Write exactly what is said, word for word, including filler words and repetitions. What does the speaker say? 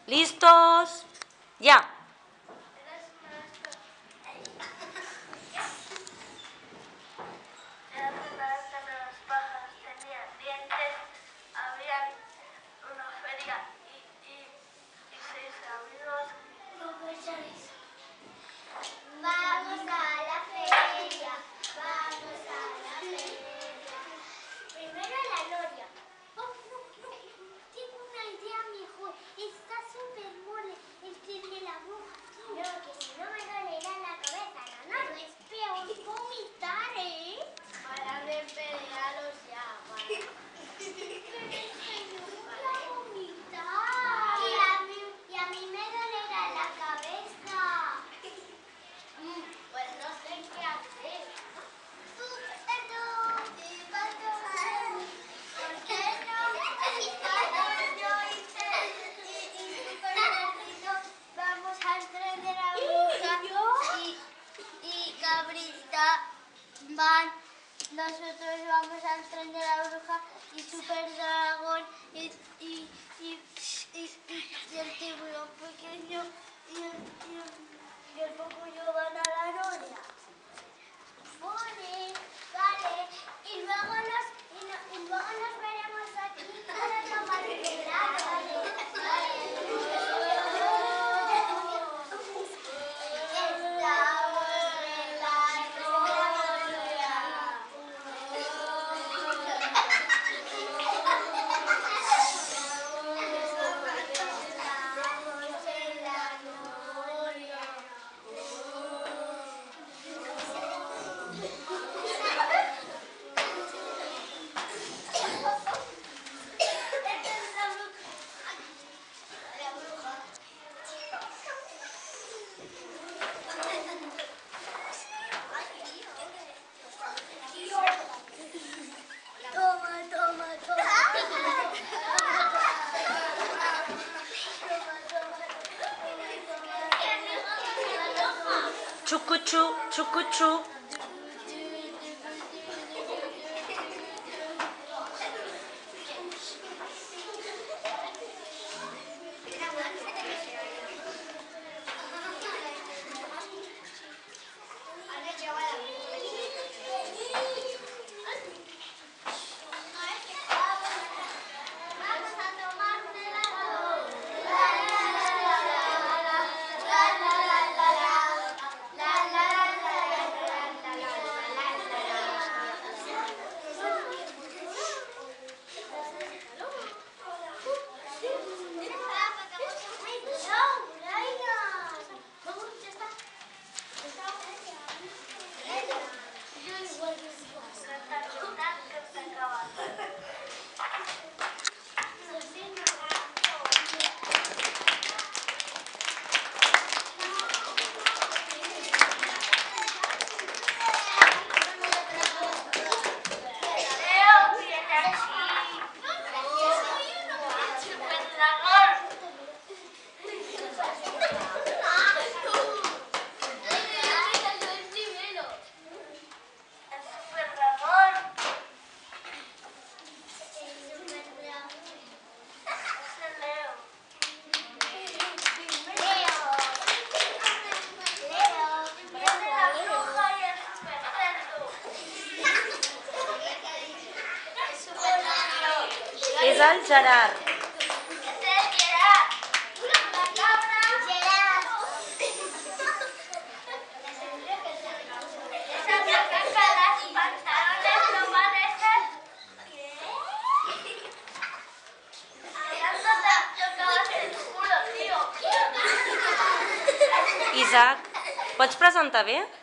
¿Listos? Ya. Vamos a la feria, vamos a la feria. Primero la Gloria. Oh, no, no, tengo una idea mejor. Está súper mole el tren de la bruja. No, que si no me dolerá la cabeza. No, no, es peor vomitar, ¿eh? Para de pelearos ya, para. Voy a vomitar. Y a mí, y a mí me dolerá la cabeza. Pues no sé qué hacer. ¿Por qué no? Yo hice y súper rápido. Vamos al tren de la bruja y, y Cabrita van. Nosotros vamos al tren de la bruja y Super Dragón y, y, y, y, y el tiburón pequeño y el, y el, y el cocodrilo van a la noria. Vale, vale. Y luego nos, y no, y luego nos veremos aquí para tomar un helado. Chucuchú, chucuchú. És el Gerard. Isaac, pots presentar bé?